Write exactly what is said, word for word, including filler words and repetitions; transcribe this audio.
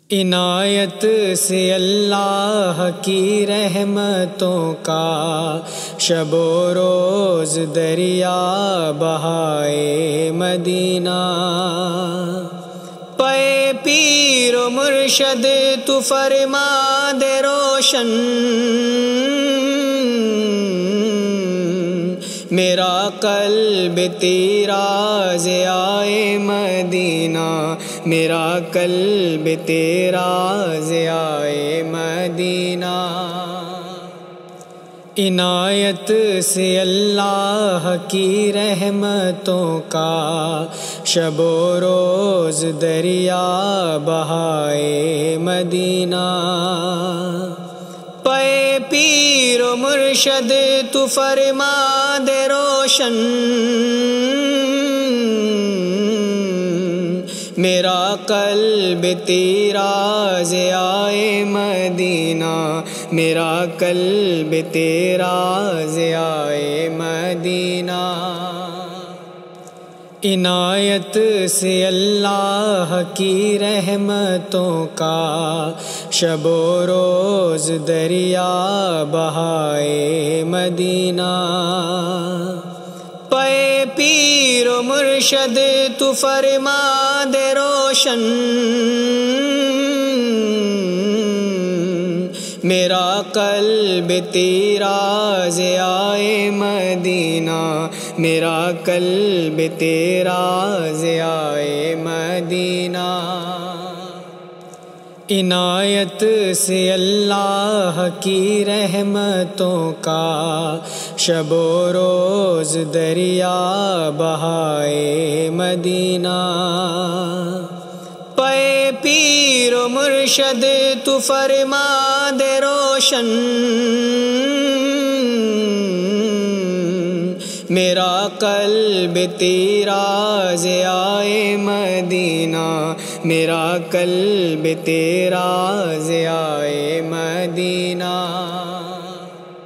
عنایت سے اللہ کی رحمتوں کا شب و روز دریا بہائے مدینہ، پے پیر و مرشد تو فرما دے روشن، میرا قلب تیرا ضیائے مدینہ، میرا قلب تیرا ضیائے مدینہ۔ عنایت سے اللہ کی رحمتوں کا شب و روز دریا بہائے مدینہ، پے پیر و مرشد تو فرما دے روشن، میرا قلب تیرا ضیائے مدینہ، میرا قلب تیرا ضیائے مدینہ۔ عنایت سے اللہ کی رحمتوں کا شب و روز دریا بہائے مدینہ، پے پیر و مرشد تو فرما دے روشن، میرا قلب تیرا ضیائے مدینہ، میرا قلب تیرا ضیائے مدینہ۔ عنایت سے اللہ کی رحمتوں کا شب و روز دریا بہائے مدینہ، پے پیر و مرشد تو فرما دے روشن، میرا قلب تیرا ضیائے مدینہ، میرا قلب تیرا ضیائے مدینہ۔